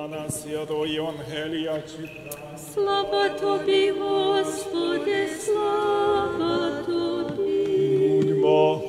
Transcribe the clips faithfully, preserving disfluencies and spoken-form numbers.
Івана Святого Євангелія читання. Слава Тобі, Господи, слава Тобі. Будьмо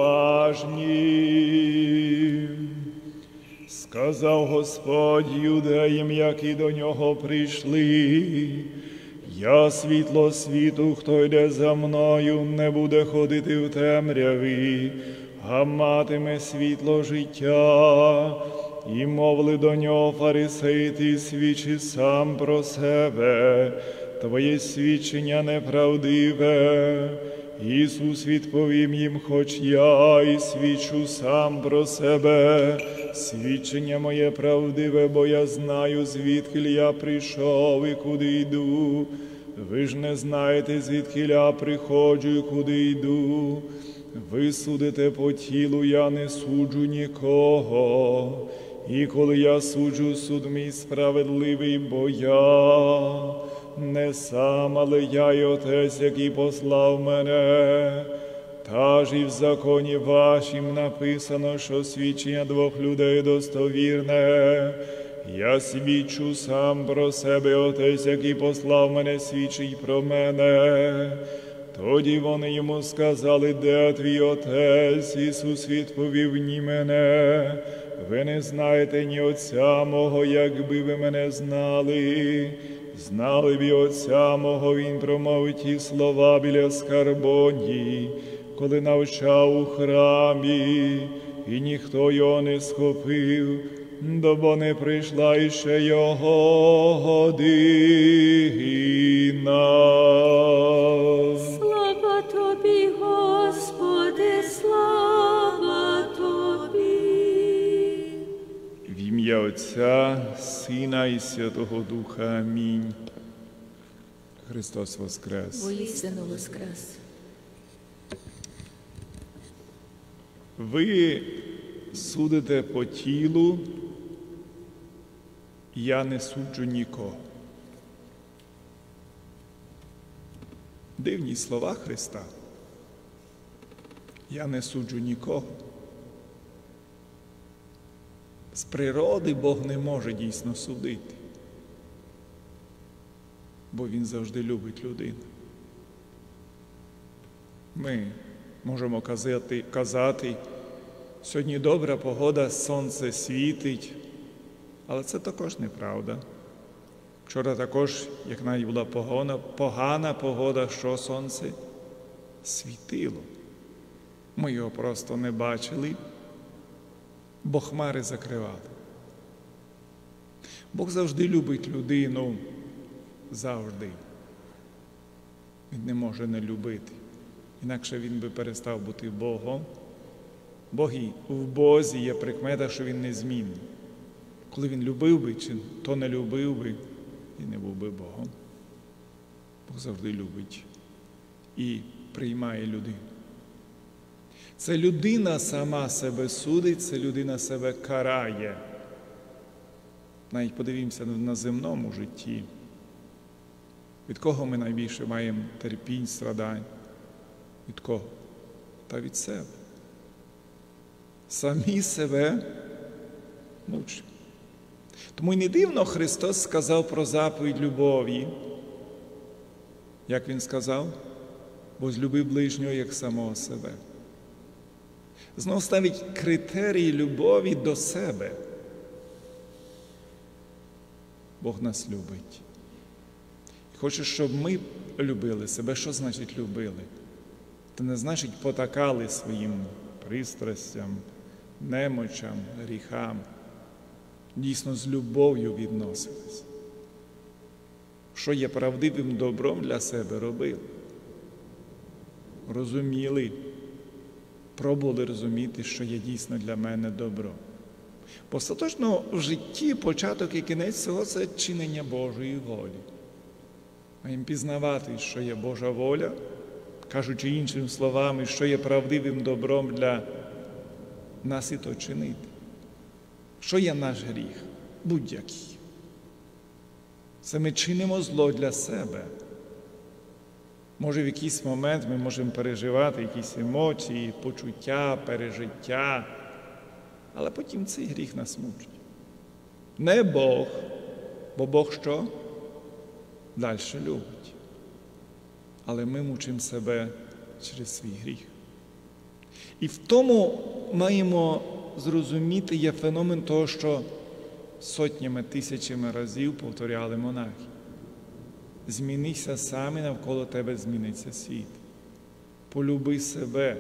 уважні. Сказав Господь юдеям, які до нього прийшли: я світло світу, хто йде за мною, не буде ходити в темряві, а матиме світло життя. І мовили до нього фарисеї: ти свідчи сам про себе, твоє свідчення неправдиве. Ісус відповів їм: хоч я і свідчу сам про себе, свідчення моє правдиве, бо я знаю, звідки я прийшов і куди йду. Ви ж не знаєте, звідки я приходжу і куди йду. Ви судите по тілу, я не суджу нікого. І коли я суджу, суд мій справедливий, бо я не сам, але я й Отець, який послав мене. Та ж і в законі вашім написано, що свідчення двох людей достовірне. Я свідчу сам про себе, Отець, який послав мене, свідчить про мене. Тоді вони йому сказали: де твій Отець? Ісус відповів: ні мене ви не знаєте, ні Отця мого. Якби ви мене знали, знали б і Отця мого. Він промовив ті слова біля скарбонії, коли навчав у храмі, і ніхто його не схопив, бо не прийшла іще його година. Слава Тобі, Господи, слава Тобі. В ім'я Отця, Сина і Святого Духа. Амінь. Христос воскрес! Воістину воскрес! Ви судите по тілу, я не суджу нікого. Дивні слова Христа. Я не суджу нікого. З природи Бог не може дійсно судити, бо Він завжди любить людину. Ми можемо казати, казати, сьогодні добра погода, сонце світить, але це також неправда. Вчора також, як навіть була погана, погана погода, що сонце світило. Ми його просто не бачили, бо хмари закривали. Бог завжди любить людину, завжди. Він не може не любити, інакше він би перестав бути Богом. Бог і в Бозі є прикмета, що він незмінний. Коли він любив би, чи то не любив би, і не був би Богом. Бог завжди любить і приймає людину. Це людина сама себе судить, це людина себе карає. Навіть подивімося на земному житті. Від кого ми найбільше маємо терпінь, страдань? Від кого? Та від себе. Самі себе мучимо. Тому й не дивно Христос сказав про заповідь любові. Як Він сказав? Возлюби ближнього, як самого себе. Знову ставить критерії любові до себе. Бог нас любить. І хоче, щоб ми любили себе. Що значить любили? Це не значить потакали своїм пристрастям, немочам, гріхам. Дійсно з любов'ю відносились. Що є правдивим добром для себе, робили. Розуміли, пробували розуміти, що є дійсно для мене добро. Бо остаточно в житті початок і кінець цього – це чинення Божої волі. Маємо пізнавати, що є Божа воля, кажучи іншими словами, що є правдивим добром для нас і то чинити. Що є наш гріх? Будь-який. Це ми чинимо зло для себе. Може, в якийсь момент ми можемо переживати якісь емоції, почуття, пережиття, але потім цей гріх нас мучить. Не Бог, Бо Бог що? Далі любить. Але ми мучимо себе через свій гріх. І в тому маємо зрозуміти є феномен того, що сотнями, тисячами разів повторяли монахи. Змінися сам і навколо тебе зміниться світ. Полюби себе.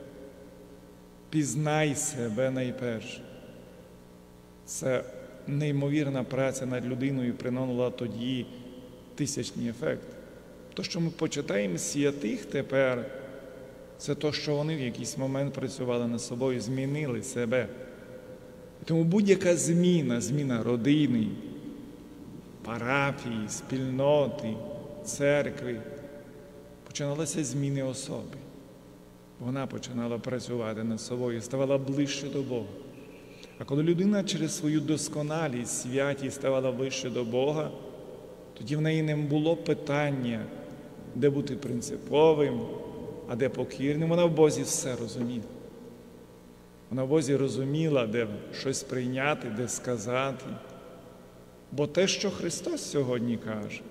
Пізнай себе найперше. Це неймовірна праця над людиною приносила тоді тисячний ефект. То, що ми почитаємо святих тепер, це то, що вони в якийсь момент працювали над собою, змінили себе. Тому будь-яка зміна, зміна родини, парафії, спільноти, церкви, починалися зміни особи. Вона починала працювати над собою, ставала ближче до Бога. А коли людина через свою досконалість, святість ставала ближче до Бога, тоді в неї не було питання, де бути принциповим, а де покірним. Вона в Бозі все розуміла. Вона в Бозі розуміла, де щось прийняти, де сказати. Бо те, що Христос сьогодні каже,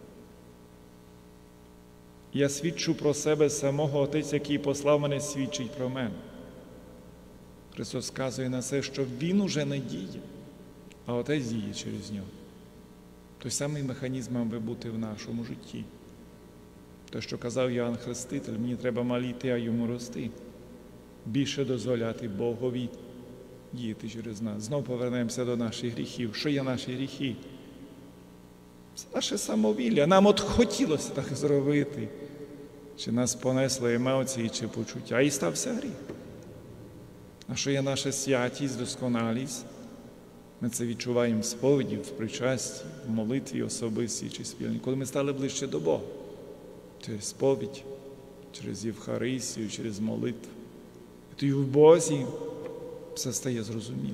я свідчу про себе самого, Отець, який послав мене, свідчить про мене. Христос сказує на це, що Він уже не діє, а Отець діє через нього. Той самий механізм мав би бути в нашому житті. Те, що казав Йоанн Хреститель, мені треба маліти, а йому рости. Більше дозволяти Богові діяти через нас. Знову повернемося до наших гріхів. Що є наші гріхи? Це наше самовілля. Нам от хотілося так зробити. Чи нас понесли емоції, чи почуття. І стався гріх. А що є наша святість, досконалість? Ми це відчуваємо в сповіді, в причасті, в молитві особистій чи спільній. Коли ми стали ближче до Бога. Через сповідь, через Євхаристію, через молитву. І тоді в Бозі все стає зрозуміло.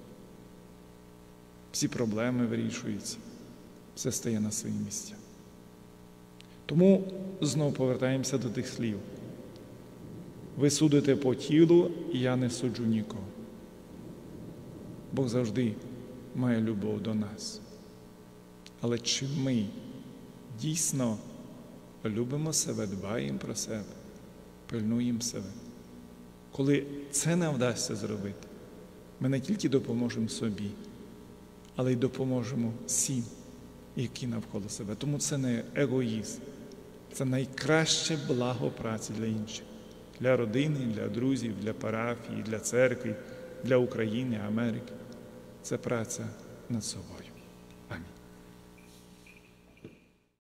Всі проблеми вирішуються. Все стає на свої місця. Тому знову повертаємося до тих слів. Ви судите по тілу, і я не суджу нікого. Бог завжди має любов до нас. Але чи ми дійсно любимо себе, дбаємо про себе, пильнуємо себе? Коли це не вдасться зробити, ми не тільки допоможемо собі, але й допоможемо всім, які навколо себе. Тому це не егоїзм, це найкраще благо праці для інших. Для родини, для друзів, для парафії, для церкви, для України, Америки. Це праця над собою.